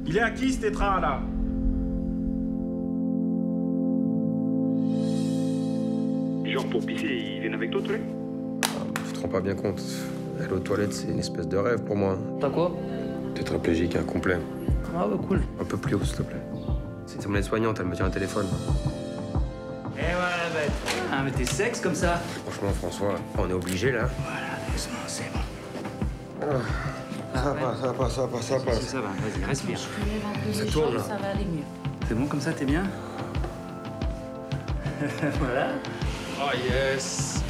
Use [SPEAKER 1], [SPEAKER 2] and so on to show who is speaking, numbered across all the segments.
[SPEAKER 1] Il est à qui, cet étras, là?
[SPEAKER 2] Genre pour pisser, ils viennent avec toi, toi?
[SPEAKER 3] Tu te rends pas bien compte. Aller aux toilettes, c'est une espèce de rêve pour moi.
[SPEAKER 4] T'as quoi?
[SPEAKER 3] Tétraplégique incomplet.
[SPEAKER 4] Ah ouais, cool.
[SPEAKER 3] Un peu plus haut, s'il te plaît. C'est mon aide-soignante, elle me tient un téléphone.
[SPEAKER 4] Eh voilà, bête. Ah, mais t'es sexe comme ça.
[SPEAKER 3] Franchement, François, on est obligé là.
[SPEAKER 4] Voilà, doucement, c'est bon.
[SPEAKER 3] Ça passe, ça passe, ça passe, ça
[SPEAKER 4] Si,
[SPEAKER 3] passe.
[SPEAKER 4] ça va, vas-y, respire.
[SPEAKER 3] Ça tourne, là.
[SPEAKER 5] Ça va aller mieux.
[SPEAKER 4] C'est bon comme ça, t'es bien? Voilà.
[SPEAKER 3] Oh yes.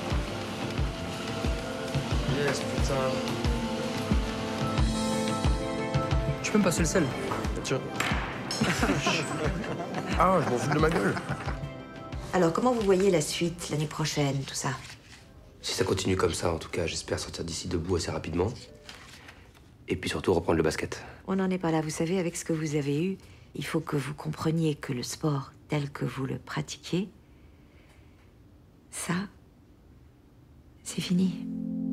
[SPEAKER 3] Yes, putain.
[SPEAKER 4] Tu peux me passer le sel?
[SPEAKER 3] Tiens. Ah, je m'en fous de ma gueule.
[SPEAKER 6] Alors, comment vous voyez la suite, l'année prochaine, tout ça?
[SPEAKER 3] Si ça continue comme ça, en tout cas, j'espère sortir d'ici debout assez rapidement. Et puis surtout reprendre le basket.
[SPEAKER 6] On n'en est pas là. Vous savez, avec ce que vous avez eu, il faut que vous compreniez que le sport tel que vous le pratiquez, ça, c'est fini.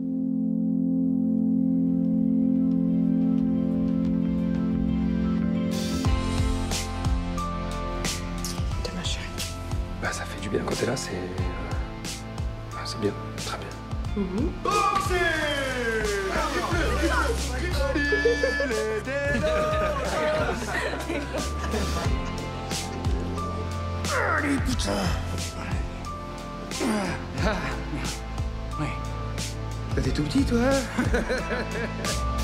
[SPEAKER 3] Ma chérie. Bah, ça fait du bien quand t'es là, c'est bien, très bien.
[SPEAKER 4] Allez, putain. Ouais.
[SPEAKER 3] T'es tout petit, toi?